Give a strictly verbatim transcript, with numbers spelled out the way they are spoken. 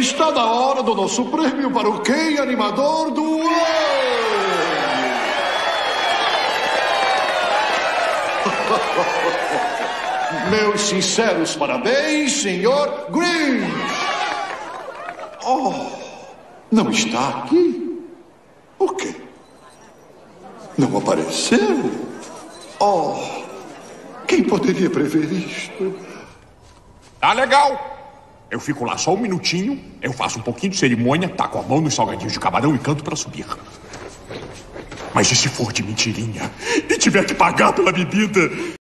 Está na hora do nosso prêmio para o Quem Animador do Ano! Meus sinceros parabéns, senhor Grinch! Oh, não está aqui? Por quê? Não apareceu? Oh, quem poderia prever isto? Tá legal. Eu fico lá só um minutinho, eu faço um pouquinho de cerimônia, taco a mão nos salgadinhos de camarão e canto pra subir. Mas e se for de mentirinha e tiver que pagar pela bebida?